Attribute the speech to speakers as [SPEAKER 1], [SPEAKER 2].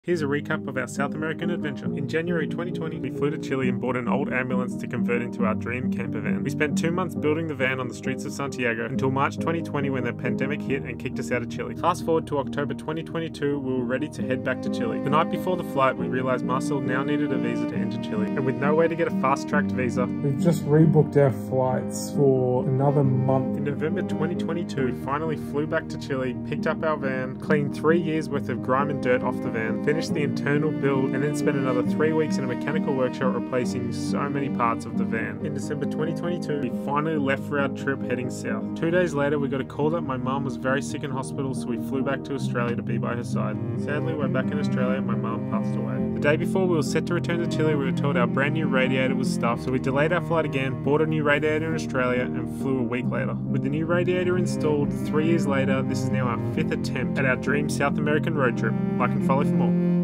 [SPEAKER 1] Here's a recap of our South American adventure. In January 2020, we flew to Chile and bought an old ambulance to convert into our dream camper van. We spent 2 months building the van on the streets of Santiago until March 2020 when the pandemic hit and kicked us out of Chile. Fast forward to October 2022, we were ready to head back to Chile. The night before the flight, we realized Marcel now needed a visa to enter Chile, and with no way to get a fast-tracked visa,
[SPEAKER 2] we've just rebooked our flights for another month.
[SPEAKER 1] In November 2022, we finally flew back to Chile, picked up our van, cleaned 3 years worth of grime and dirt off the van, finished the internal build, and then spent another 3 weeks in a mechanical workshop replacing so many parts of the van. In December 2022, we finally left for our trip heading south. 2 days later, we got a call that my mum was very sick in hospital, so we flew back to Australia to be by her side. Sadly, we're back in Australia and my mum passed away. The day before we were set to return to Chile, we were told our brand new radiator was stuffed, so we delayed our flight again, bought a new radiator in Australia, and flew a week later. With the new radiator installed 3 years later, this is now our 5th attempt at our dream South American road trip. Like and follow for more.